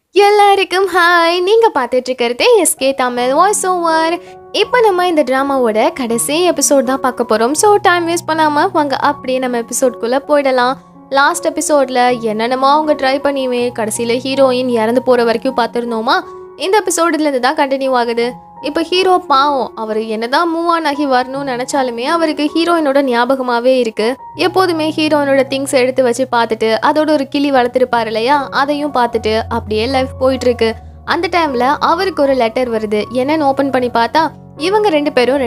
எல்லாருக்கும் ஹாய். நீங்கள் பார்த்துட்டு இருக்கிறது எஸ்கே தமிழ் வாய்ஸ் ஓவர். இப்போ நம்ம இந்த ட்ராமாவோட கடைசி எபிசோட் தான் பார்க்க போகிறோம். ஸோ டைம் வேஸ்ட் பண்ணாமல் வாங்க அப்படியே நம்ம எபிசோட்குள்ளே போயிடலாம். லாஸ்ட் எபிசோடில் என்னென்னமோ அவங்க ட்ரை பண்ணியுமே கடைசியில் ஹீரோயின் இறந்து போகிற வரைக்கும் பார்த்துருந்தோமா. இந்த எபிசோடுலேருந்து தான் கண்டினியூ ஆகுது. இப்போ ஹீரோ பாவம், அவர் என்னதான் மூவ் ஆன் ஆகி வரணும்னு நினச்சாலுமே அவருக்கு ஹீரோயினோட ஞாபகமாகவே இருக்குது. எப்போதுமே ஹீரோயினோட திங்ஸ் எடுத்து வச்சு பார்த்துட்டு அதோட ஒரு கிளி வளர்த்துருப்பார் இல்லையா, அதையும் பார்த்துட்டு அப்படியே லைஃப் போயிட்டுருக்கு. அந்த டைமில் அவருக்கு ஒரு லெட்டர் வருது. என்னன்னு ஓப்பன் பண்ணி பார்த்தா இவங்க 2 பேரும்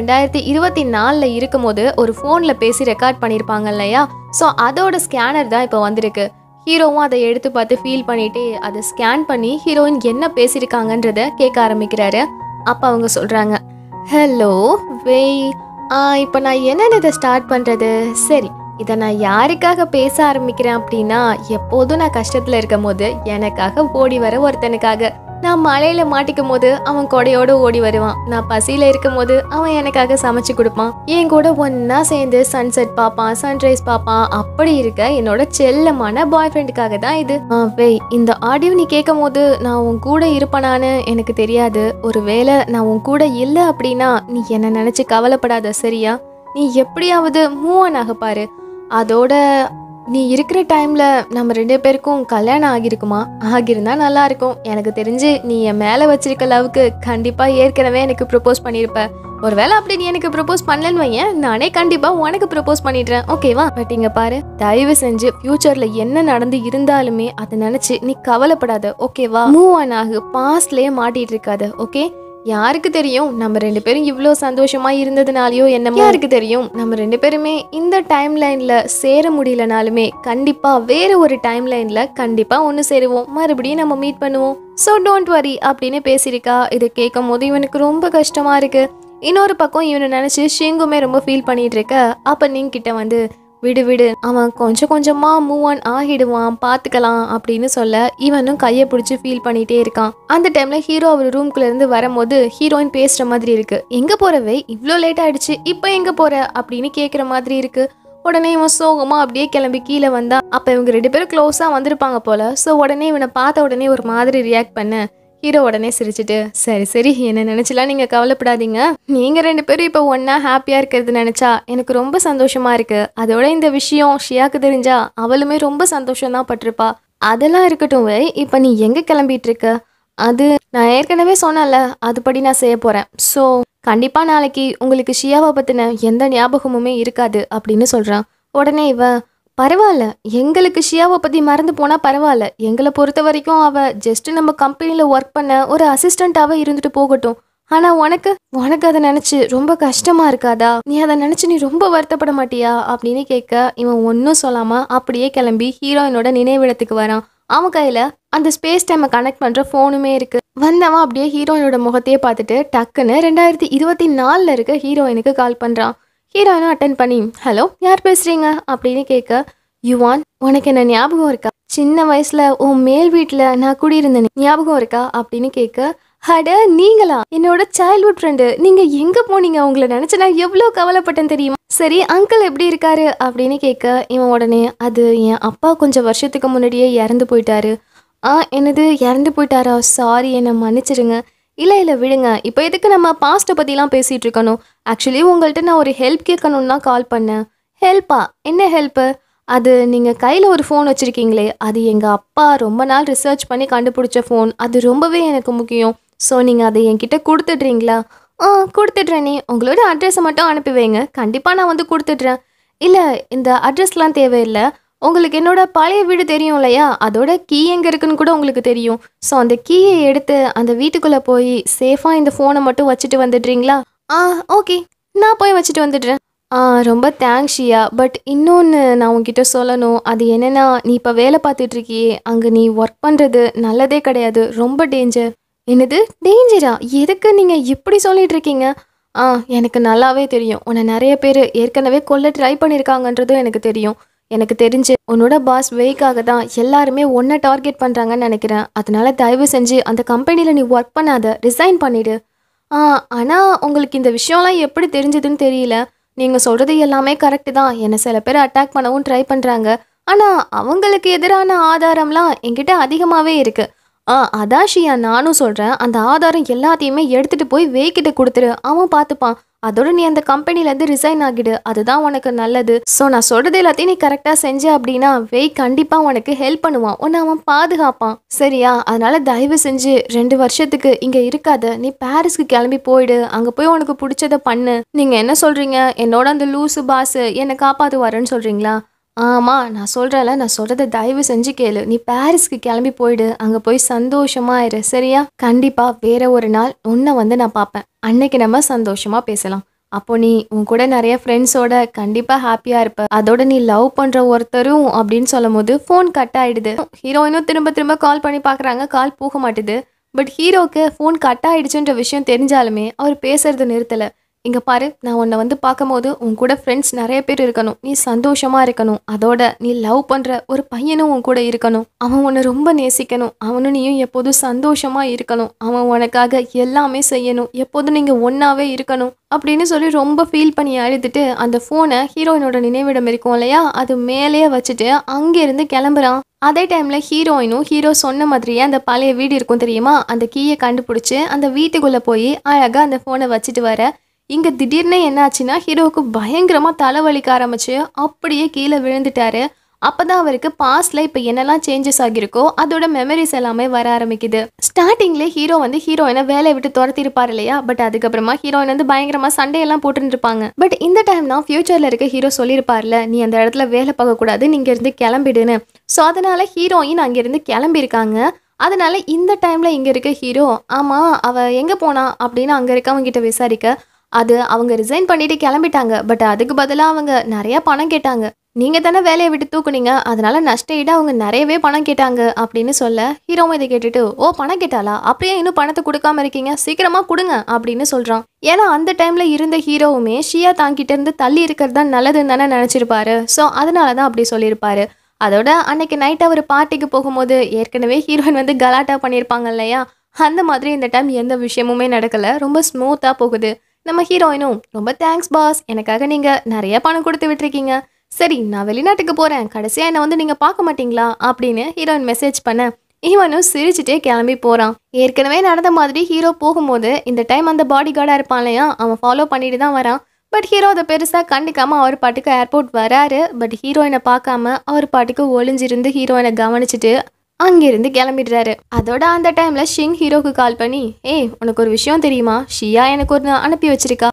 2024 இருக்கும் போது ஒரு ஃபோனில் பேசி ரெக்கார்ட் பண்ணியிருப்பாங்க இல்லையா. ஸோ அதோட ஸ்கேனர் தான் இப்போ வந்திருக்கு. ஹீரோவும் அதை எடுத்து பார்த்து ஃபீல் பண்ணிட்டு அதை ஸ்கேன் பண்ணி ஹீரோயின் என்ன பேசியிருக்காங்கன்றத கேட்க ஆரம்பிக்கிறாரு. அப்போ அவங்க சொல்கிறாங்க, ஹலோ வெய், இப்போ நான் என்னென்னு இதை ஸ்டார்ட் பண்ணுறது? சரி, இதை நான் யாருக்காக பேச ஆரம்பிக்கிறேன் அப்படின்னா, எப்போதும் நான் கஷ்டத்தில் இருக்கும் போது எனக்காக ஓடி வர ஒருத்தனுக்காக. நான் மழையில் மாட்டிக்கும் போது அவன் கொடையோடு ஓடி வருவான். நான் பசியில் இருக்கும் போது அவன் எனக்காக சமைச்சு கொடுப்பான். என் கூட ஒன்னா சேர்ந்து சன்செட் பார்ப்பான், சன்ரைஸ் பார்ப்பான். அப்படி இருக்க என்னோட செல்லமான பாய் ஃப்ரெண்டுக்காக தான் இது. வெய், இந்த ஆடியோ நீ கேட்கும் போது நான் உன் கூட இருப்பனான்னு எனக்கு தெரியாது. ஒருவேளை நான் உன் கூட இல்லை அப்படின்னா நீ என்னை நினச்சி கவலைப்படாத, சரியா? நீ எப்படியாவது மூவ் ஆன் ஆக பாரு. அதோட நீ இருக்கிற டைமில் நம்ம 2 பேருக்கும் கல்யாணம் ஆகியிருக்குமா? ஆகியிருந்தா நல்லா இருக்கும். எனக்கு தெரிஞ்சு நீ என் மேலே வச்சிருக்க லவ்க்கு கண்டிப்பாக ஏற்கனவே எனக்கு ப்ரப்போஸ் பண்ணியிருப்ப. ஒருவேளை அப்படி நீ எனக்கு ப்ரப்போஸ் பண்ணலன்னு வையேன், நானே கண்டிப்பாக உனக்கு ப்ரப்போஸ் பண்ணிடுறேன், ஓகேவா? பட் இங்கே பாரு, தயவு செஞ்சு ஃப்யூச்சரில் என்ன நடந்து இருந்தாலுமே அதை நினச்சி நீ கவலைப்படாத, ஓகேவா? மூவ் ஆன் ஆகு, பாஸ்ட்லேயே மாட்டிகிட்டு இருக்காது, ஓகே? யாருக்கு தெரியும் நம்ம 2 பேரும் இவ்வளோ சந்தோஷமா இருந்ததுனாலையோ என்னமோ, யாருக்கு தெரியும் நம்ம 2 பேருமே இந்த டைம் லைன்ல சேர முடியலனாலுமே கண்டிப்பா வேற ஒரு டைம் லைன்ல கண்டிப்பா ஒன்று சேருவோம், மறுபடியும் நம்ம மீட் பண்ணுவோம். ஸோ டோன்ட் வரி அப்படின்னு பேசியிருக்கா. இதை கேட்கும் போது இவனுக்கு ரொம்ப கஷ்டமா இருக்கு. இன்னொரு பக்கம் இவனை நினைச்சு ஷிங்குமே ரொம்ப ஃபீல் பண்ணிட்டு இருக்க. அப்ப நீங்க கிட்ட வந்து விடு விடு, அவன் கொஞ்சம் கொஞ்சமா மூவ் ஆன் ஆகிடுவான், பார்த்துக்கலாம் அப்படின்னு சொல்ல இவனும் கையை பிடிச்சி ஃபீல் பண்ணிட்டே இருக்கான். அந்த டைம்ல ஹீரோ அவர் ரூம்குள்ள இருந்து வரும்போது ஹீரோயின் பேசுற மாதிரி இருக்கு. எங்க போறவே, இவ்வளோ லேட் ஆயிடுச்சு, இப்போ எங்க போற அப்படின்னு கேட்குற மாதிரி இருக்கு. உடனே இவன் சோகமா அப்படியே கிளம்பி கீழே வந்தா. அப்ப இவங்க 2 பேரும் க்ளோஸா வந்திருப்பாங்க போல. ஸோ உடனே இவனை பார்த்த உடனே ஒரு மாதிரி ரியாக்ட் பண்ண ஹீரோ உடனே சிரிச்சுட்டு, சரி சரி, என்ன நினைச்சலாம் நீங்க கவலைப்படாதீங்க, நீங்க 2 பேரும் இப்போ ஒன்னா ஹாப்பியா இருக்கிறது நினைச்சா எனக்கு ரொம்ப சந்தோஷமா இருக்கு. அதோட இந்த விஷயம் ஷியாக்கு தெரிஞ்சா அவளுமே ரொம்ப சந்தோஷம் தான் பட்டிருப்பா. அதெல்லாம் இருக்கட்டும், இப்போ நீ எங்க கிளம்பிட்டு இருக்க? அது நான் ஏற்கனவே சொன்னல, அதுபடி நான் செய்ய போறேன். ஸோ கண்டிப்பா நாளைக்கு உங்களுக்கு ஷியாவை பத்தின எந்த ஞாபகமுமே இருக்காது அப்படின்னு சொல்றான். உடனே இவ, பரவாயில்ல, எங்களுக்கு ஷியாவை பற்றி மறந்து போனால் பரவாயில்ல, எங்களை பொறுத்த வரைக்கும் அவள் ஜஸ்ட் நம்ம கம்பெனியில் ஒர்க் பண்ண ஒரு அசிஸ்டண்ட்டாகவே இருந்துட்டு போகட்டும். ஆனால் உனக்கு அதை நினச்சி ரொம்ப கஷ்டமாக இருக்காதா? நீ அதை நினச்சி நீ ரொம்ப வருத்தப்பட மாட்டியா அப்படின்னு கேட்க இவன் ஒன்றும் சொல்லாமல் அப்படியே கிளம்பி ஹீரோயினோட நினைவிடத்துக்கு வரான். அவன் கையில் அந்த ஸ்பேஸ் டைமை கனெக்ட் பண்ணுற ஃபோனுமே இருக்குது. வந்தவன் அப்படியே ஹீரோயினோட முகத்தையே பார்த்துட்டு டக்குன்னு 2024 இருக்க ஹீரோயினுக்கு கால் பண்ணுறான். ஹீரோயினும் அட்டன் பண்ணி, ஹலோ, யார் பேசுறீங்க அப்படின்னு கேட்க, யுவான், உனக்கு என்ன ஞாபகம் இருக்கா? சின்ன வயசுல உன் மேல் வீட்டில் நான் குடியிருந்தேன், ஞாபகம் இருக்கா அப்படின்னு கேட்க, அட நீங்களா, என்னோட சைல்ட்ஹுட் ஃப்ரெண்டு, நீங்க எங்க போனீங்க? உங்களை நினைச்சு நான் எவ்வளோ கவலைப்பட்டேன் தெரியுமா? சரி, அங்கிள் எப்படி இருக்காரு அப்படின்னு கேட்க இவன் உடனே, அது என் அப்பா கொஞ்சம் வருஷத்துக்கு முன்னாடியே இறந்து போயிட்டாரு. என்னது, இறந்து போயிட்டாரா? சாரி, என்னை மன்னிச்சிடுங்க. இல்லை விடுங்க, இப்போ எதுக்கு நம்ம பாஸ்ட்டை பற்றிலாம் பேசிகிட்டு இருக்கணும்? ஆக்சுவலி உங்கள்கிட்ட நான் ஒரு ஹெல்ப் கேட்கணுன்னு தான் கால் பண்ணேன். ஹெல்ப்பா? என்ன ஹெல்ப்பு? அது நீங்கள் கையில் ஒரு ஃபோன் வச்சுருக்கீங்களே, அது எங்கள் அப்பா ரொம்ப நாள் ரிசர்ச் பண்ணி கண்டுபிடிச்ச ஃபோன். அது ரொம்பவே எனக்கு முக்கியம். ஸோ நீங்கள் அதை என்கிட்ட கொடுத்துட்றீங்களா? கொடுத்துட்றேனே, உங்களோட அட்ரஸை மட்டும் அனுப்பி வைங்க, கண்டிப்பாக நான் வந்து கொடுத்துட்றேன். இல்லை, இந்த அட்ரஸ்லாம் தேவையில்லை. உங்களுக்கு என்னோட பழைய வீடு தெரியும் இல்லையா, அதோட கீ எங்கே இருக்குன்னு கூட உங்களுக்கு தெரியும். ஸோ அந்த கீயை எடுத்து அந்த வீட்டுக்குள்ளே போய் சேஃபாக இந்த ஃபோனை மட்டும் வச்சுட்டு வந்துடுறீங்களா? ஓகே, நான் போய் வச்சுட்டு வந்துடுறேன். ரொம்ப தேங்க்ஸ் ஷியா. பட் இன்னொன்று நான் உங்ககிட்ட சொல்லணும். அது என்னென்னா, நீ இப்போ வேலை பார்த்துட்ருக்கியே, அங்கே நீ ஒர்க் பண்ணுறது நல்லதே கிடையாது, ரொம்ப டேஞ்சர். என்னது டேஞ்சரா? எதுக்கு நீங்கள் இப்படி சொல்லிட்டு இருக்கீங்க? எனக்கு நல்லாவே தெரியும். உன்னை நிறைய பேர் ஏற்கனவே கொல்ல ட்ரை பண்ணியிருக்காங்கன்றதும் எனக்கு தெரியும். எனக்கு தெரிஞ்சு உன்னோட பாஸ் வேக்காக தான் எல்லாருமே ஒன்றை டார்கெட் பண்ணுறாங்கன்னு நினைக்கிறேன். அதனால தயவு செஞ்சு அந்த கம்பெனியில் நீ ஒர்க் பண்ணாத, ரிசைன் பண்ணிவிடு. ஆனால் உங்களுக்கு இந்த விஷயம்லாம் எப்படி தெரிஞ்சதுன்னு தெரியல. நீங்கள் சொல்கிறது எல்லாமே கரெக்டு தான். என்னை சில பேர் அட்டாக் பண்ணவும் ட்ரை பண்ணுறாங்க. ஆனால் அவங்களுக்கு எதிரான ஆதாரம்லாம் என்கிட்ட அதிகமாகவே இருக்குது. அதான் ஷியா நானும் சொல்றேன். அந்த ஆதாரம் எல்லாத்தையுமே எடுத்துட்டு போய் வேய்கிட்ட குடுத்துரு. அவன் பார்த்துப்பான். அதோட நீ அந்த கம்பெனிலேருந்து ரிசைன் ஆகிடு. அதுதான் உனக்கு நல்லது. ஸோ நான் சொல்றது எல்லாத்தையும் நீ கரெக்டாக செஞ்ச அப்படின்னா வேய் கண்டிப்பாக உனக்கு ஹெல்ப் பண்ணுவான். உன்னை அவன் பாதுகாப்பான். சரியா? அதனால தயவு செஞ்சு 2 வருஷத்துக்கு இங்கே இருக்காத. நீ பாரிஸ்க்கு கிளம்பி போயிடு. அங்கே போய் உனக்கு பிடிச்சத பண்ணு. நீங்கள் என்ன சொல்கிறீங்க? என்னோட அந்த லூசு பாஸ் என்னை காப்பாற்றுவாருன்னு சொல்கிறீங்களா? ஆமா, நான் சொல்றேன்ல, நான் சொல்றத தயவு செஞ்சு கேளு. நீ பாரிஸ்க்கு கிளம்பி போயிடு. அங்க போய் சந்தோஷமா இரு. சரியா? கண்டிப்பா வேற ஒரு நாள் உன்னை வந்து நான் பார்ப்பேன். அன்னைக்கு நம்ம சந்தோஷமா பேசலாம். அப்போ நீ உன் கூட நிறைய ஃப்ரெண்ட்ஸோட கண்டிப்பா ஹாப்பியா இருப்ப. அதோட நீ லவ் பண்ற ஒருத்தரும் அப்படின்னு சொல்லும் போது ஃபோன் கட் ஆயிடுது. ஹீரோயினும் திரும்ப திரும்ப கால் பண்ணி பாக்குறாங்க. கால் போக மாட்டுது. பட் ஹீரோக்கு ஃபோன் கட் ஆயிடுச்சுன்ற விஷயம் தெரிஞ்சாலுமே அவர் பேசுறது நிறுத்தல. இங்க பாரு, நான் உன்னை வந்து பார்க்கும்போது உன் கூட ஃப்ரெண்ட்ஸ் நிறைய பேர் இருக்கணும். நீ சந்தோஷமா இருக்கணும். அதோட நீ லவ் பண்ற ஒரு பையனும் உன் கூட இருக்கணும். அவன் உன்னை ரொம்ப நேசிக்கணும். அவனும் நீயும் எப்போதும் சந்தோஷமா இருக்கணும். அவன் உனக்காக எல்லாமே செய்யணும். எப்போதும் நீங்க ஒன்னாவே இருக்கணும் அப்படின்னு சொல்லி ரொம்ப ஃபீல் பண்ணி அழுதுட்டு அந்த ஃபோனை ஹீரோயினோட நினைவிடம் இருக்கும் இல்லையா, அது மேலேயே வச்சுட்டு அங்கிருந்து கிளம்புறான். அதே டைம்ல ஹீரோயினும் ஹீரோ சொன்ன மாதிரியே அந்த பழைய வீடு இருக்கும் தெரியுமா, அந்த கீயை கண்டுபிடிச்சு அந்த வீட்டுக்குள்ள போய் அழகா அந்த ஃபோனை வச்சுட்டு வர. இங்க திடீர்னு என்ன ஆச்சுன்னா ஹீரோவுக்கு பயங்கரமா தலைவலிக்க ஆரம்பிச்சு அப்படியே கீழே விழுந்துட்டாரு. அப்பதான் அவருக்கு பாஸ்ட்ல இப்ப என்னெல்லாம் சேஞ்சஸ் ஆகிருக்கோ அதோட மெமரிஸ் எல்லாமே வர ஆரம்பிக்குது. ஸ்டார்டிங்ல ஹீரோ வந்து ஹீரோயினை வேலையை விட்டு துரத்தி இருப்பாரு இல்லையா, பட் அதுக்கப்புறமா ஹீரோயின் வந்து பயங்கரமா சண்டையெல்லாம் போட்டுட்டு இருப்பாங்க. பட் இந்த டைம் தான் ஃபியூச்சர்ல இருக்க ஹீரோ சொல்லியிருப்பார்ல, நீ அந்த இடத்துல வேலை பார்க்க கூடாது, நீங்க இருந்து கிளம்பிடுன்னு. ஸோ அதனால ஹீரோயின் அங்கிருந்து கிளம்பி இருக்காங்க. அதனால இந்த டைம்ல இங்க இருக்க ஹீரோ, ஆமா அவ எங்க போனா அப்படின்னு அங்க இருக்கவங்க கிட்ட விசாரிக்க, அது அவங்க ரிசைன் பண்ணிட்டு கிளம்பிட்டாங்க. பட் அதுக்கு பதிலாக அவங்க நிறைய பணம் கேட்டாங்க. நீங்க தானே வேலையை விட்டு தூக்குனீங்க, அதனால நஷ்ட ஈடா அவங்க நிறையவே பணம் கேட்டாங்க அப்படின்னு சொல்ல, ஹீரோவும் இதை கேட்டுட்டு, ஓ பணம் கேட்டாளா, அப்படியே இன்னும் பணத்தை கொடுக்காம இருக்கீங்க, சீக்கிரமா கொடுங்க அப்படின்னு சொல்றான். ஏன்னா அந்த டைம்ல இருந்த ஹீரோவுமே ஷியா தாங்கிட்ட இருந்து தள்ளி இருக்கிறது தான் நல்லதுன்னு தானே நினைச்சிருப்பாரு. ஸோ அதனாலதான் அப்படி சொல்லியிருப்பாரு. அதோட அன்னைக்கு நைட் அவர் பார்ட்டிக்கு போகும்போது ஏற்கனவே ஹீரோயின் வந்து கலாட்டா பண்ணியிருப்பாங்க இல்லையா, அந்த மாதிரி இந்த டைம் எந்த விஷயமுமே நடக்கல. ரொம்ப ஸ்மூத்தா போகுது. நம்ம ஹீரோயினும், ரொம்ப தேங்க்ஸ் பாஸ், எனக்காக நீங்க நிறைய பணம் கொடுத்து விட்டுருக்கீங்க. சரி நான் வெளிநாட்டுக்கு போறேன், கடைசியா என்ன வந்து நீங்க பார்க்க மாட்டீங்களா அப்படின்னு ஹீரோயின் மெசேஜ் பண்ண, இவனும் சிரிச்சுட்டே கிளம்பி போறான். ஏற்கனவே நடந்த மாதிரி ஹீரோ போகும்போது இந்த டைம் அந்த பாடி கார்டா இருப்பான் இல்லையா, அவன் ஃபாலோ பண்ணிட்டு தான் வரான். பட் ஹீரோ அதை பெருசா கண்டுக்காம அவர் பாட்டுக்கு ஏர்போர்ட் வராரு. பட் ஹீரோயினை பார்க்காம அவர் பாட்டுக்கு ஒளிஞ்சிருந்து ஹீரோயினை கவனிச்சுட்டு அங்கிருந்து கிளம்பிடுறாரு. அதோட அந்த டைம்ல ஷிங் ஹீரோக்கு கால் பண்ணி, ஏய் உனக்கு ஒரு விஷயம் தெரியுமா, ஷியா எனக்கு ஒரு அனுப்பி வச்சிருக்கா.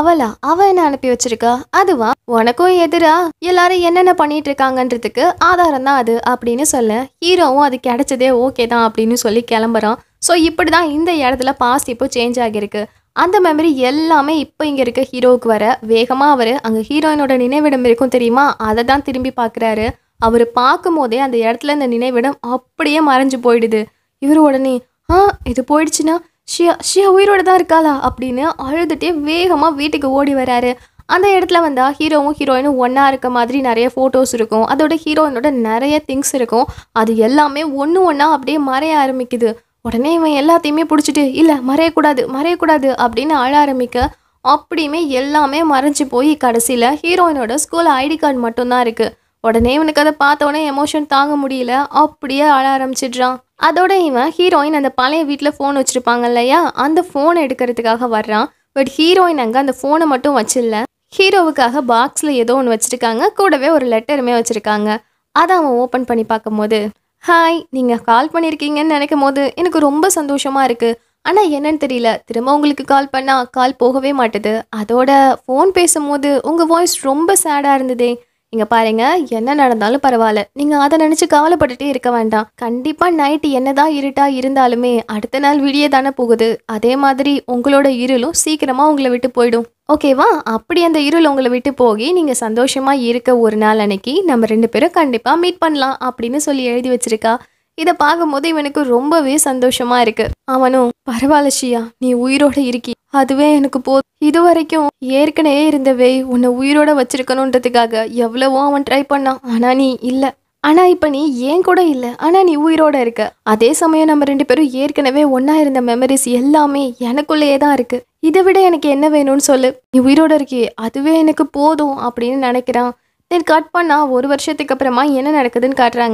அவ என்ன அனுப்பி வச்சிருக்கா? அதுவா, உனக்கும் எதிரா எல்லாரும் என்னென்ன பண்ணிட்டு இருக்காங்கன்றதுக்கு ஆதாரம் தான் அது அப்படின்னு சொல்ல, ஹீரோவும் அது கிடைச்சதே ஓகே தான் அப்படின்னு சொல்லி கிளம்புறான். ஸோ இப்படிதான் இந்த இடத்துல பாஸ்ட் இப்போ சேஞ்ச் ஆகியிருக்கு. அந்த மெமரி எல்லாமே இப்போ இங்க இருக்க ஹீரோவுக்கு வர வேகமா அவரு அங்க ஹீரோயினோட நினைவிடம் இருக்கும் தெரியுமா, அதை தான் திரும்பி பார்க்குறாரு. அவர் பார்க்கும் போதே அந்த இடத்துல இந்த நினைவிடம் அப்படியே மறைஞ்சு போயிடுது. இவர் உடனே, இது போயிடுச்சுன்னா ஷியா ஷியா உயிரோட தான் இருக்காளா அப்படின்னு அழுதுட்டே வேகமாக வீட்டுக்கு ஓடி வராரு. அந்த இடத்துல வந்தா ஹீரோவும் ஹீரோயினும் ஒன்றா இருக்க மாதிரி நிறைய ஃபோட்டோஸ் இருக்கும். அதோட ஹீரோயினோட நிறைய திங்ஸ் இருக்கும். அது எல்லாமே ஒன்று ஒன்றா அப்படியே மறைய ஆரம்பிக்குது. உடனே இவன் எல்லாத்தையுமே பிடிச்சிட்டு, இல்லை மறையக்கூடாது அப்படின்னு அழ ஆரம்பிக்க, அப்படியுமே எல்லாமே மறைஞ்சு போய் கடைசியில் ஹீரோயினோட ஸ்கூல் ஐடி கார்டு மட்டும்தான் இருக்குது. உடனே இவனுக்கு அதை பார்த்தோன்னே எமோஷன் தாங்க முடியல, அப்படியே அழ ஆரம்பிச்சிடுறான். அதோட இவன் ஹீரோயின் அந்த பழைய வீட்டில் ஃபோன் வச்சுருப்பாங்க இல்லையா, அந்த ஃபோனை எடுக்கிறதுக்காக வர்றான். பட் ஹீரோயின் அங்கே அந்த ஃபோனை மட்டும் வச்சிடல, ஹீரோவுக்காக பாக்ஸில் ஏதோ ஒன்று வச்சுருக்காங்க. கூடவே ஒரு லெட்டருமே வச்சுருக்காங்க. அதை அவன் ஓப்பன் பண்ணி பார்க்கும்போது, ஹாய் நீங்கள் கால் பண்ணியிருக்கீங்கன்னு நினைக்கும் போது எனக்கு ரொம்ப சந்தோஷமாக இருக்குது. ஆனால் என்னன்னு தெரியல, திரும்ப உங்களுக்கு கால் பண்ணால் கால் போகவே மாட்டுது. அதோட ஃபோன் பேசும்போது உங்கள் வாய்ஸ் ரொம்ப சேடாக இருந்ததே. இங்க பாருங்க, என்ன நடந்தாலும் பரவாயில்ல, நீங்க அதை நினைச்சு கவலைப்பட்டுட்டே இருக்க வேண்டாம். கண்டிப்பா நைட்டு என்னதான் இருட்டா இருந்தாலுமே அடுத்த நாள் விடிய தானே போகுது. அதே மாதிரி உங்களோட இருளும் சீக்கிரமா உங்களை விட்டு போயிடும், ஓகேவா? அப்படி அந்த இருள் உங்களை விட்டு போகி நீங்க சந்தோஷமா இருக்க ஒரு நாள் அன்னைக்கு நம்ம 2 பேரும் கண்டிப்பா மீட் பண்ணலாம் அப்படின்னு சொல்லி எழுதி வச்சிருக்கா. இதை பார்க்கும்போது இவனுக்கு ரொம்பவே சந்தோஷமா இருக்கு. அவனும், பரவாயில்ல ஷியா, நீ உயிரோட இருக்கி, அதுவே எனக்கு போதும். இது வரைக்கும் ஏற்கனவே இருந்தவே உன்னை உயிரோட வச்சிருக்கணுன்றதுக்காக எவ்வளவோ அவன் ட்ரை பண்ணான். ஆனா நீ இல்லை. ஆனா இப்ப நீ ஏன் கூட இல்லை, ஆனா நீ உயிரோட இருக்க. அதே சமயம் நம்ம 2 பேரும் ஏற்கனவே ஒன்னா இருந்த மெமரிஸ் எல்லாமே எனக்குள்ளேயே தான் இருக்கு. இதை விட எனக்கு என்ன வேணும்னு சொல்லு. நீ உயிரோட இருக்கே, அதுவே எனக்கு போதும் அப்படின்னு நினைக்கிறான். தென் கட் பண்ணா 1 வருஷத்துக்கு அப்புறமா என்ன நடக்குதுன்னு காட்டுறாங்க.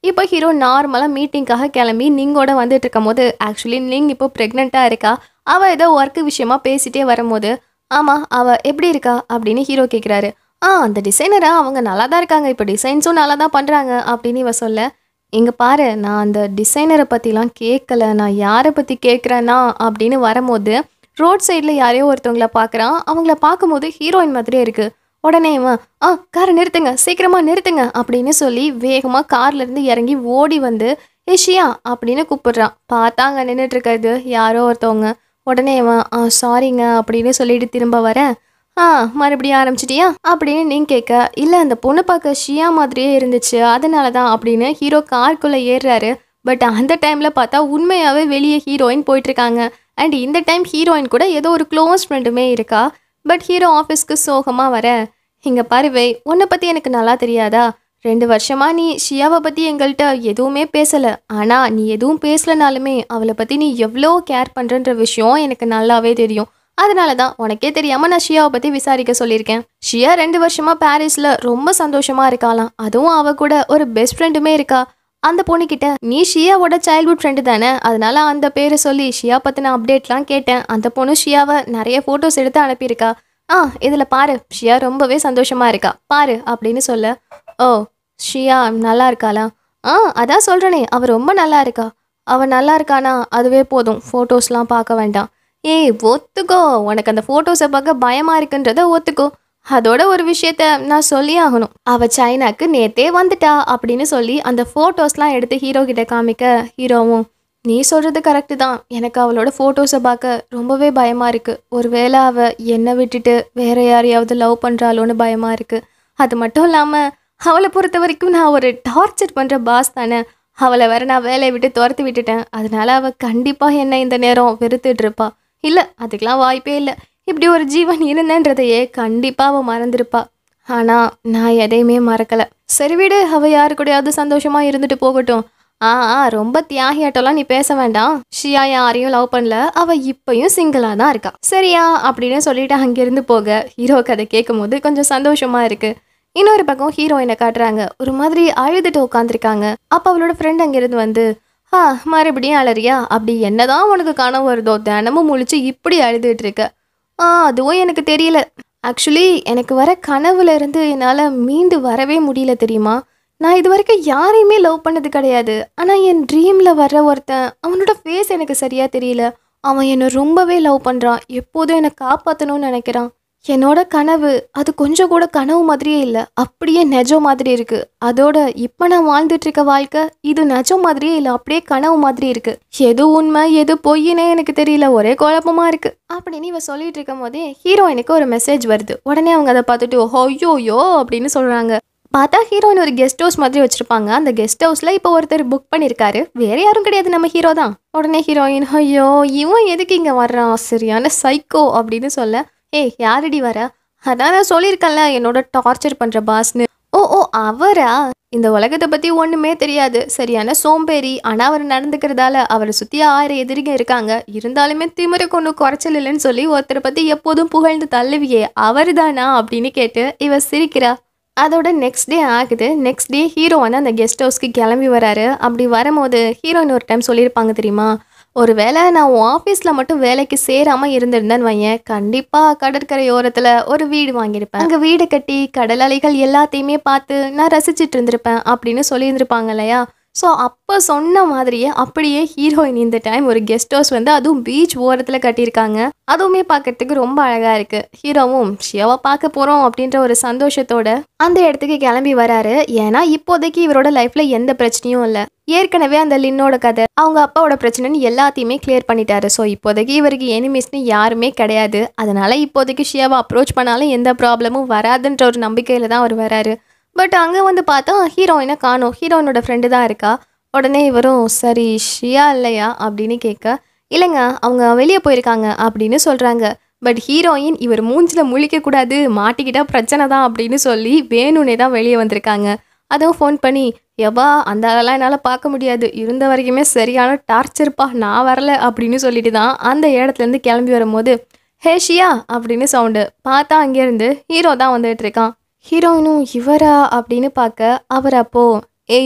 இப்போ ஹீரோ நார்மலாக மீட்டிங்காக கிளம்பி நீங்கோட வந்துட்டு இருக்கும் போது ஆக்சுவலி நீங்க இப்போ ப்ரெக்னெண்ட்டாக இருக்கா. அவள் ஏதோ ஒர்க்கு விஷயமா பேசிட்டே வரும்போது ஆமாம் அவள் எப்படி இருக்கா அப்படின்னு ஹீரோ கேட்குறாரு. அந்த டிசைனரா அவங்க நல்லா தான் இருக்காங்க, இப்போ டிசைன்ஸும் நல்லா தான் பண்ணுறாங்க அப்படின்னு இவ சொல்ல, இங்கே பாரு நான் அந்த டிசைனரை பற்றிலாம் கேட்கல, நான் யாரை பற்றி கேட்குறேன்னா அப்படின்னு வரும்போது ரோட் சைடில் யாரையோ ஒருத்தவங்கள பார்க்குறான். அவங்கள பார்க்கும்போது ஹீரோயின் மாதிரியே இருக்குது. உடனே இவன் காரை நிறுத்துங்க, சீக்கிரமாக நிறுத்துங்க அப்படின்னு சொல்லி வேகமாக கார்லேருந்து இறங்கி ஓடி வந்து ஷியா அப்படின்னு கூப்பிடுறான். பார்த்தா அங்கே நின்றுட்டு இருக்கிறது யாரோ ஒருத்தவங்க. உடனே இவன் சாரிங்க அப்படின்னு சொல்லிட்டு திரும்ப வரேன். மறுபடியும் ஆரம்பிச்சிட்டியா அப்படின்னு நீங்கள் கேட்க, இல்லை அந்த பொண்ணு பார்க்க ஷியா மாதிரியே இருந்துச்சு அதனால தான் அப்படின்னு ஹீரோ காருக்குள்ளே ஏறுறாரு. பட் அந்த டைமில் பார்த்தா உண்மையாகவே வெளியே ஹீரோயின் போயிட்டுருக்காங்க. அண்ட் இந்த டைம் ஹீரோயின் கூட ஏதோ ஒரு க்ளோஸ் ஃப்ரெண்டுமே இருக்கா. பட் ஹீரோ ஆஃபீஸ்க்கு சோகமாக வர, இங்கே பாருவே உன்னை பற்றி எனக்கு நல்லா தெரியாதா, 2 வருஷமா நீ ஷியாவை பற்றி எங்கள்கிட்ட எதுவுமே பேசலை. ஆனால் நீ எதுவும் பேசலனாலுமே அவளை பற்றி நீ எவ்வளோ கேர் பண்ணுறன்ற விஷயம் எனக்கு நல்லாவே தெரியும். அதனால தான் உனக்கே தெரியாமல் நான் ஷியாவை பற்றி விசாரிக்க சொல்லியிருக்கேன். ஷியா 2 வருஷமாக பாரிஸில் ரொம்ப சந்தோஷமாக இருக்காளாம். அதுவும் அவள் கூட ஒரு பெஸ்ட் ஃப்ரெண்டுமே இருக்கா. அந்த பொண்ணுக்கிட்ட நீ ஷியாவோட சைல்ட்ஹுட் ஃப்ரெண்டு தானே, அதனால அந்த பேரை சொல்லி ஷியா பற்றின அப்டேட்லாம் கேட்டேன். அந்த பொண்ணு ஷியாவை நிறைய ஃபோட்டோஸ் எடுத்து அனுப்பியிருக்கா. இதில் பாரு ஷியா ரொம்பவே சந்தோஷமாக இருக்கா பாரு அப்படின்னு சொல்ல, ஓ ஷியா நல்லா இருக்காளா? அதான் சொல்கிறனே அவள் ரொம்ப நல்லா இருக்கா. அவள் நல்லா இருக்கானா அதுவே போதும், ஃபோட்டோஸ்லாம் பார்க்க வேண்டாம். ஒத்துக்கோ, உனக்கு அந்த ஃபோட்டோஸை பார்க்க பயமாக இருக்குன்றத ஒத்துக்கோ. அதோட ஒரு விஷயத்த நான் சொல்லி ஆகணும். அவள் சைனாக்கு நேத்தே வந்துட்டா அப்படின்னு சொல்லி அந்த ஃபோட்டோஸ்லாம் எடுத்து ஹீரோ கிட்ட காமிக்க, ஹீரோவும் நீ சொல்கிறது கரெக்டு தான், எனக்கு அவளோட ஃபோட்டோஸை பார்க்க ரொம்பவே பயமாக இருக்குது. ஒருவேளை அவள் என்னை விட்டுட்டு வேற யாரையாவது லவ் பண்ணுறாளோன்னு பயமாக இருக்குது. அது மட்டும் இல்லாமல் அவளை பொறுத்த வரைக்கும் நான் ஒரு டார்ச்சர் பண்ணுற பாஸ் தானே. அவளை வேற நான் வேலையை விட்டு துரத்து விட்டுட்டேன். அதனால அவள் கண்டிப்பாக என்னை இந்த நேரம் வெறுத்துட்டு இருப்பா. இல்லை அதுக்கெலாம் வாய்ப்பே இல்லை. இப்படி ஒரு ஜீவன் இருந்தேன்றதையே கண்டிப்பாக அவள் மறந்துருப்பா. ஆனால் நான் எதையுமே மறக்கலை. சரி விடு, அவள் யாரு கூடயாவது சந்தோஷமாக இருந்துட்டு போகட்டும். ரொம்ப தியாகியாட்டெல்லாம் நீ பேச வேண்டாம். ஷியா யாரையும் லவ் பண்ணல, அவள் இப்பயும் சிங்கிளாக தான் இருக்கா சரியா அப்படின்னு சொல்லிட்டு அங்கேருந்து போக ஹீரோக்கு அதை கேட்கும் போது கொஞ்சம் சந்தோஷமாக இருக்குது. இன்னொரு பக்கம் ஹீரோயினை காட்டுறாங்க, ஒரு மாதிரி அழுதுட்டு உட்காந்துருக்காங்க. அப்போ அவளோட ஃப்ரெண்ட் அங்கேருந்து வந்து மறுபடியும் அலறியா, அப்படி என்னதான் உனக்கு கனவு வருதோ தினமும் முழிச்சு இப்படி அழுதுட்டு இருக்க? அதுவும் எனக்கு தெரியல. ஆக்சுவலி எனக்கு வர கனவுல இருந்து என்னால் மீண்டு வரவே முடியல தெரியுமா. நான் இது வரைக்கும் யாரையுமே லவ் பண்ணது கிடையாது. ஆனால் என் ட்ரீமில் வர்ற ஒருத்தன், அவனோட ஃபேஸ் எனக்கு சரியாக தெரியல. அவன் என்னை ரொம்பவே லவ் பண்ணுறான், எப்போதும் என்னை காப்பாற்றணும்னு நினைக்கிறான். என்னோட கனவு அது கொஞ்சம் கூட கனவு மாதிரியே இல்லை, அப்படியே நெஜம் மாதிரி இருக்கு. அதோட இப்போ நான் வாழ்ந்துட்டு இருக்க வாழ்க்கை இது நெஜம் மாதிரியே இல்லை, அப்படியே கனவு மாதிரி இருக்கு. எது உண்மை எது பொய்னே எனக்கு தெரியல, ஒரே குழப்பமா இருக்கு அப்படின்னு இவ சொல்லிட்டு இருக்கும் போதே ஹீரோயினுக்கு ஒரு மெசேஜ் வருது. உடனே அவங்க அதை பார்த்துட்டு ஐயோயோ அப்படின்னு சொல்றாங்க. பார்த்தா ஹீரோயின் ஒரு கெஸ்ட் ஹவுஸ் மாதிரி வச்சிருப்பாங்க. அந்த கெஸ்ட் ஹவுஸ்ல இப்போ ஒருத்தர் புக் பண்ணியிருக்காரு, வேற யாரும் கிடையாது, நம்ம ஹீரோ தான். உடனே ஹீரோயின் ஐயோ இவன் எதுக்கு இங்கே வர்றான், சரியான சைக்கோ அப்படின்னு சொல்ல, யாரடி வர? அதான் நான் சொல்லியிருக்கேன்ல என்னோட டார்ச்சர் பண்ணுற பாஸ்னு. ஓ அவரா? இந்த உலகத்தை பற்றி ஒன்றுமே தெரியாது, சரியான சோம்பேறி. ஆனால் அவர் நடந்துக்கிறதால அவரை சுற்றி 1000 எதிரிங்க இருக்காங்க. இருந்தாலுமே திமிருக்கு ஒன்றும் குறைச்சல் இல்லைன்னு சொல்லி ஒருத்தரை பற்றி எப்போதும் புகழ்ந்து தள்ளுவியே, அவர் தானா அப்படின்னு கேட்டு இவ சிரிக்கிறா. அதோட நெக்ஸ்ட் டே ஆகுது. நெக்ஸ்ட் டே ஹீரோ வந்து அந்த கெஸ்ட் ஹவுஸ்க்கு கிளம்பி வராரு. அப்படி வரும்போது ஹீரோயின் ஒரு டைம் சொல்லியிருப்பாங்க தெரியுமா, ஒரு வேளை நான் உன் ஆஃபீஸில் மட்டும் வேலைக்கு சேராமல் இருந்திருந்தேன்னு வையன், கண்டிப்பாக கடற்கரை ஓரத்தில் ஒரு வீடு வாங்கியிருப்பேன். அங்கே வீடு கட்டி கடல் அலைகள் எல்லாத்தையுமே பார்த்து நான் ரசிச்சுட்டு இருந்திருப்பேன் அப்படின்னு சொல்லியிருந்திருப்பாங்க இல்லையா. ஸோ அப்போ சொன்ன மாதிரியே அப்படியே ஹீரோயின் இந்த டைம் ஒரு கெஸ்ட் ஹவுஸ் வந்து அதுவும் பீச் ஓரத்தில் கட்டியிருக்காங்க. அதுவுமே பார்க்கறதுக்கு ரொம்ப அழகாக இருக்குது. ஹீரோவும் ஷியாவை பார்க்க போகிறோம் அப்படின்ற ஒரு சந்தோஷத்தோட அந்த இடத்துக்கு கிளம்பி வராரு. ஏன்னா இப்போதைக்கு இவரோட லைஃப்பில் எந்த பிரச்சனையும் இல்லை. ஏற்கனவே அந்த லின்னோட கதை அவங்க அப்பாவோட பிரச்சனைன்னு எல்லாத்தையுமே கிளியர் பண்ணிட்டாரு. ஸோ இப்போதைக்கு இவருக்கு எனிமிஸ்னு யாருமே கிடையாது. அதனால இப்போதைக்கு ஷியாவை அப்ரோச் பண்ணாலும் எந்த ப்ராப்ளமும் வராதுன்ற ஒரு நம்பிக்கையில் தான் அவர் வராரு. பட் அங்கே வந்து பார்த்தா ஹீரோயினை காணோம். ஹீரோயினோட ஃப்ரெண்டு தான் இருக்கா. உடனே இவரும் சரி ஷியா இல்லையா அப்படின்னு கேட்க, இல்லைங்க அவங்க வெளியே போயிருக்காங்க அப்படின்னு சொல்கிறாங்க. பட் ஹீரோயின் இவர் மூஞ்சில் முழிக்கக்கூடாது, மாட்டிக்கிட்டா பிரச்சனை தான் அப்படின்னு சொல்லி வேணும்னே தான் வெளியே வந்திருக்காங்க. அதுவும் ஃபோன் பண்ணி எவ்வா அந்த ஆளெல்லாம் என்னால் பார்க்க முடியாது, இருந்த வரைக்குமே சரியான டார்ச்சர்ப்பா, நான் வரல அப்படின்னு சொல்லிட்டு தான் அந்த இடத்துலேருந்து கிளம்பி வரும்போது ஹே ஷியா அப்படின்னு சவுண்டு. பார்த்தா அங்கேருந்து ஹீரோ தான் வந்துட்டு இருக்கான். ஹீரோயினும் இவரா அப்படின்னு பார்க்க அவர் அப்போ யுவான்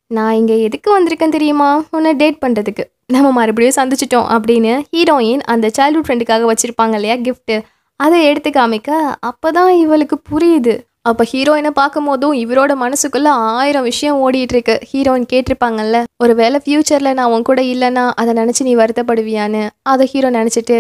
நான் இங்கே எதுக்கு வந்திருக்கேன் தெரியுமா, உன்னை டேட் பண்ணுறதுக்கு. நம்ம மறுபடியும் சந்திச்சிட்டோம் அப்படின்னு ஹீரோயின் அந்த சைல்ட்ஹுட் ஃப்ரெண்டுக்காக வச்சுருப்பாங்க இல்லையா கிஃப்ட்டு, அதை எடுத்து காமிக்க அப்போ தான் இவளுக்கு புரியுது. அப்போ ஹீரோயினை பார்க்கும் போதும் இவரோட மனசுக்குள்ளே 1000 விஷயம் ஓடிட்டு இருக்கு. ஹீரோயின் கேட்டிருப்பாங்கல்ல, ஒரு வேளை ஃப்யூச்சரில் நான் உன் கூட இல்லைன்னா அதை நினச்சி நீ வருத்தப்படுவியான்னு. அதை ஹீரோ நினச்சிட்டு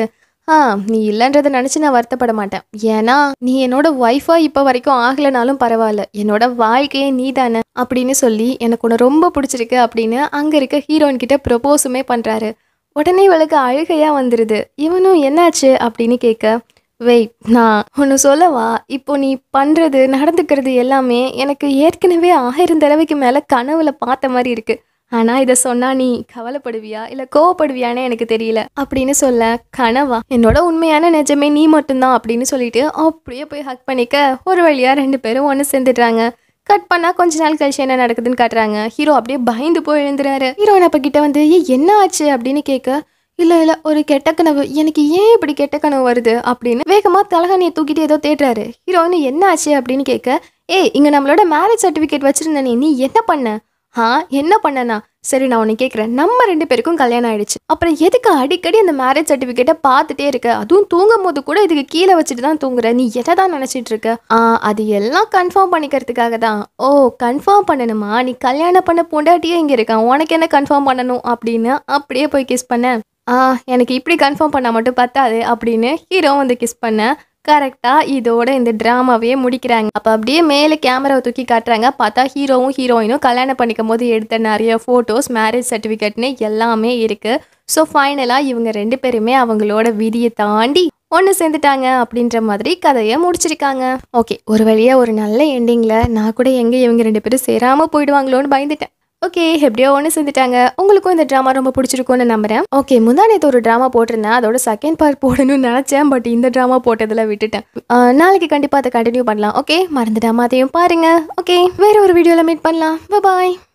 நீ இல்லைன்றதை நினச்சி நான் வருத்தப்பட மாட்டேன். ஏன்னா நீ என்னோட ஒய்ஃபாக இப்போ வரைக்கும் ஆகலைனாலும் பரவாயில்ல, என்னோட வாழ்க்கையே நீ தானே அப்படின்னு சொல்லி எனக்கு உன்னை ரொம்ப பிடிச்சிருக்கு அப்படின்னு அங்கே இருக்க ஹீரோயின் கிட்ட ப்ரொபோஸுமே பண்ணுறாரு. உடனே இவளுக்கு அழுகையாக வந்துடுது. இவனும் என்னாச்சு அப்படின்னு கேட்க, வெயிட் நான் ஒன்று சொல்லவா, இப்போ நீ பண்ணுறது நடந்துக்கிறது எல்லாமே எனக்கு ஏற்கனவே 1000 தடவைக்கு மேலே கனவுல பார்த்த மாதிரி இருக்கு. ஆனால் இதை சொன்னா நீ கவலைப்படுவியா இல்லை கோவப்படுவியான்னு எனக்கு தெரியல அப்படின்னு சொல்ல, கனவா, என்னோட உண்மையான நிஜமே நீ மட்டும்தான் அப்படின்னு சொல்லிட்டு அப்படியே போய் ஹக் பண்ணிக்க ஒரு வழியாக 2 பேரும் ஒன்று சேர்ந்துடுறாங்க. கட் பண்ணால் கொஞ்ச நாள் கழிச்சு என்ன நடக்குதுன்னு காட்டுறாங்க. ஹீரோ அப்படியே பயந்து போய் எழுந்துறாரு. ஹீரோயின் அப்போ கிட்ட வந்து என்ன ஆச்சு அப்படின்னு கேட்க, இல்லை ஒரு கெட்ட கனவு, எனக்கு ஏன் இப்படி கெட்ட கனவு வருது அப்படின்னு வேகமாக தலகாணியை தூக்கிட்டு ஏதோ தேடுறாரு. ஹீரோயின் என்ன ஆச்சு அப்படின்னு கேட்க, இங்கே நம்மளோட மேரேஜ் சர்டிஃபிகேட் வச்சிருந்தேனே, நீ என்ன பண்ண? என்ன பண்ணனா? சரி நான் உன்னை கேட்குறேன், நம்ம 2 பேருக்கும் கல்யாணம் ஆயிடுச்சு, அப்புறம் எதுக்கு அடிக்கடி அந்த மேரேஜ் சர்டிஃபிகேட்டை பார்த்துட்டே இருக்க? அதுவும் தூங்கும் போது கூட இதுக்கு கீழே வச்சுட்டு தான் தூங்குற, நீ எதை தான் நினச்சிட்டு இருக்க? அது எல்லாம் கன்ஃபார்ம் பண்ணிக்கிறதுக்காக தான். ஓ கன்ஃபார்ம் பண்ணணுமா? நீ கல்யாணம் பண்ண பொண்டாட்டியே இங்கே இருக்கான், உனக்கு என்ன கன்ஃபார்ம் பண்ணணும் அப்படின்னு அப்படியே போய் கிஸ் பண்ண. எனக்கு இப்படி கன்ஃபார்ம் பண்ணால் மட்டும் பத்தாது அப்படின்னு ஹீரோ வந்து கிஸ் பண்ண. கரெக்டாக இதோட இந்த ட்ராமாவையே முடிக்கிறாங்க. அப்போ அப்படியே மேலே கேமராவை தூக்கி காட்டுறாங்க. பார்த்தா ஹீரோவும் ஹீரோயினும் கல்யாணம் பண்ணிக்கும் போது எடுத்த நிறைய ஃபோட்டோஸ், மேரேஜ் சர்டிஃபிகேட்னு எல்லாமே இருக்குது. ஸோ ஃபைனலாக இவங்க 2 பேருமே அவங்களோட விதியை தாண்டி ஒன்று சேர்ந்துட்டாங்க அப்படின்ற மாதிரி கதையை முடிச்சிருக்காங்க. ஓகே, ஒரு வழியாக ஒரு நல்ல எண்டிங்கில் நான் கூட எங்கே இவங்க 2 பேரும் சேராமல் போயிடுவாங்களோன்னு பயந்துட்டேன். ஓகே, எப்படியோ ஒன்று சேர்ந்துட்டாங்க. உங்களுக்கும் இந்த ட்ராமா ரொம்ப பிடிச்சிருக்கும்னு நம்புறேன். ஓகே, முந்தானேத்து ஒரு ட்ராமா போட்டிருந்தேன், அதோட செகண்ட் பார்ட் போடணும்னு நினச்சேன், பட் இந்த ட்ராமா போட்டதில் விட்டுட்டேன். நாளைக்கு கண்டிப்பாக அதை கண்டினியூ பண்ணலாம். ஓகே, மறந்துடாம அதையும் பாருங்க. ஓகே, வேற ஒரு வீடியோவில் மீட் பண்ணலாம். பாய்.